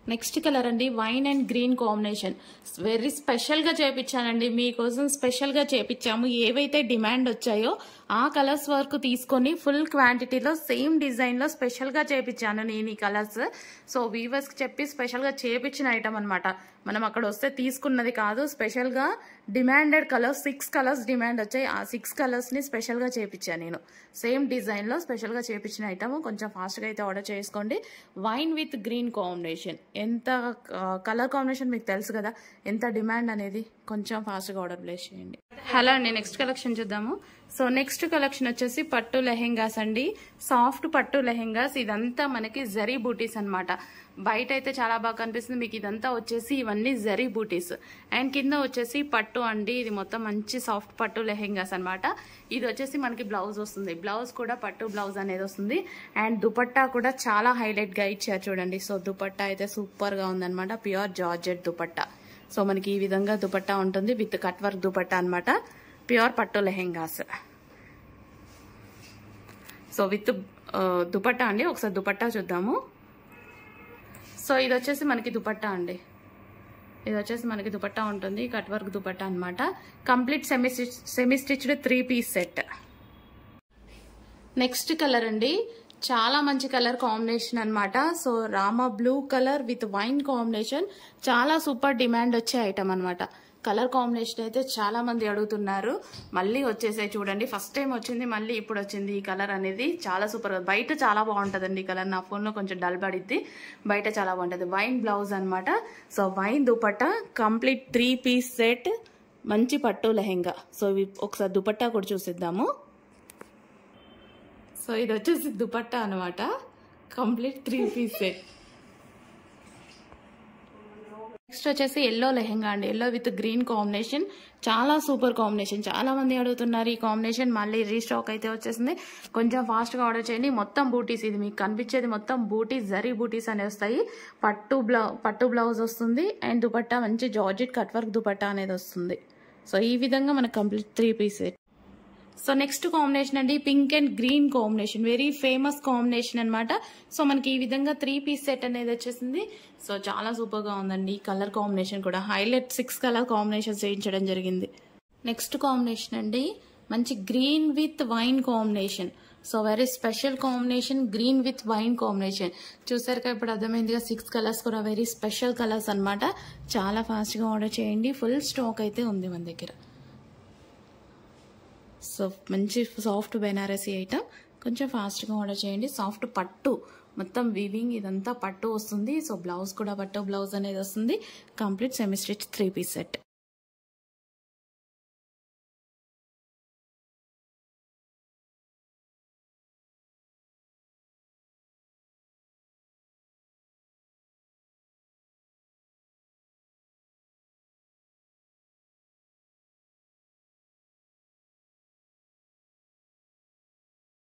next colour అండి wine and green combination very special గా చేపించానండి మీకోసం స్పెషల్ గా చేపించాము ఏవైతే డిమాండ్ వచ్చాయో ఆ కలర్స్ వరకు తీసుకొని ఫుల్ క్వాంటిటీలో సేమ్ డిజైన్ లో స్పెషల్ గా చేపించాను నేను ఈ కలర్స్ సో వీవర్స్ కి చెప్పి స్పెషల్ గా చేపించిన ఐటమ్ అన్నమాట మనం అక్కడ వస్తే తీసుకున్నది కాదు స్పెషల్ గా డిమాండెడ్ కలర్స్ 6 కలర్స్ డిమాండ్ వచ్చాయి ఆ 6 కలర్స్ ని స్పెషల్ గా చేపించాను నేను సేమ్ డిజైన్ లో స్పెషల్ గా చేపించిన ఐటమ్ కొంచెం ఫాస్ట్ గా అయితే ఆర్డర్ చేసుకోండి వైన్ విత్ గ్రీన్ కాంబినేషన్ ఎంత కలర్ కాంబినేషన్ మీకు తెలుసు కదా ఎంత డిమాండ్ అనేది కొంచెం ఫాస్ట్ గా ఆర్డర్ ప్లేస్ చేయండి హలో అండి నెక్స్ట్ కలెక్షన్ చూద్దాము సో నెక్స్ట్ కలెక్షన్ వచ్చేసి పట్టు లెహెంగాస్ అండి సాఫ్ట్ పట్టు లెహెంగాస్ ఇదంతా మనకి జరీ బూటీస్ అన్నమాట బయట అయితే చాలా బాగా కనిపిస్తుంది మీకు ఇదంతా వచ్చేసి ఇవన్నీ జరీ బూటీస్ అండ్ కింద వచ్చేసి పట్టు అండి ఇది మొత్తం మంచి సాఫ్ట్ పట్టు లెహెంగాస్ అన్నమాట ఇది వచ్చేసి మనకి బ్లౌజ్ వస్తుంది బ్లౌజ్ కూడా పట్టు బ్లౌజ్ అనేది వస్తుంది అండ్ దుపట్టా కూడా చాలా హైలైట్ గా ఇచ్చారు చూడండి సో దుపట్టా అయితే సూపర్ గా ఉందన్నమాట ప్యూర్ జార్జెట్ దుపట్టా సో మనకి ఈ విధంగా దుపట్టా ఉంటుంది విత్ కట్ వర్క్ దుపట్టా అన్నమాట ప్యూర్ పట్టు లెహెంగాస్ సో విత్ దుపట్టా అండి ఒకసారి దుపట్టా చూద్దాము సో ఇది వచ్చేసి మనకి దుపట్టా అండి ఇది వచ్చేసి మనకి దుపట్టా ఉంటుంది కట్ వర్క్ దుపట్టా అన్నమాట complete semi stitched 3 piece set next colour అండి చాలా మంచి కలర్ కాంబినేషన్ అన్నమాట so Rama blue colour with wine combination చాలా సూపర్ డిమాండ్ వచ్చే ఐటమ్ అన్నమాట కలర్ కాంబినేషన్ అయితే చాలా మంది అడుగుతున్నారు మళ్ళీ వచ్చేసాయి చూడండి ఫస్ట్ టైం వచ్చింది మళ్ళీ ఇప్పుడు వచ్చింది ఈ కలర్ అనేది చాలా సూపర్ బయట చాలా బాగుంటుందండి ఈ కలర్ నా ఫోన్ లో కొంచెం డల్ పడిద్ది బయట చాలా బాగుంటుంది వైన్ బ్లౌజ్ అన్నమాట so wine dupatta complete 3 piece set మంచి పట్టు లెహెంగా సో ఒకసారి దుపట్టా కూడా చూసిద్దాము సో ఇది వచ్చేసి దుపట్టా అనమాట కంప్లీట్ 3 పీస్ సెట్ నెక్స్ట్ వచ్చేసి ఎల్లో లెహెంగా అండి ఎల్లో విత్ గ్రీన్ కాంబినేషన్ చాలా సూపర్ కాంబినేషన్ చాలా మంది అడుగుతున్నారు ఈ కాంబినేషన్ మళ్ళీ రీస్టాక్ అయితే వచ్చేసింది కొంచెం ఫాస్ట్ గా ఆర్డర్ చేయండి మొత్తం బూటీస్ ఇది మీకు కనిపించేది మొత్తం బూటీస్ జరీ బూటీస్ అనేవి వస్తాయి పట్టు బ్లౌజ్ వస్తుంది అండ్ దుపట్టా మంచి జార్జెట్ కట్ వర్క్ దుపట్టా అనేది వస్తుంది సో ఈ విధంగా మనకు complete 3 piece set so next combination అండి pink and green combination very famous combination అన్నమాట సో మనకి ఈ విధంగా 3 పీస్ సెట్ అనేది వచ్చేసింది సో చాలా సూపర్ గా ఉందండి కలర్ కాంబినేషన్ కూడా హైలైట్ 6 కలర్ కాంబినేషన్ చేయించడం జరిగింది నెక్స్ట్ కాంబినేషన్ అండి మంచి green with wine combination so very special combination green with wine combination చూసారుగా ఇప్పుడు అర్థమైందిగా 6 కలర్స్ కూడా వెరీ స్పెషల్ కలర్స్ అన్నమాట చాలా ఫాస్ట్ గా ఆర్డర్ చేయండి ఫుల్ స్టాక్ అయితే ఉంది మన దగ్గర సో మంచి సాఫ్ట్ బెనారసీ ఐటమ్ కొంచెం ఫాస్ట్గా ఆర్డర్ చేయండి సాఫ్ట్ పట్టు మొత్తం వీవింగ్ ఇదంతా పట్టు వస్తుంది సో బ్లౌజ్ కూడా పట్టు బ్లౌజ్ అనేది వస్తుంది complete semi stitch 3 piece set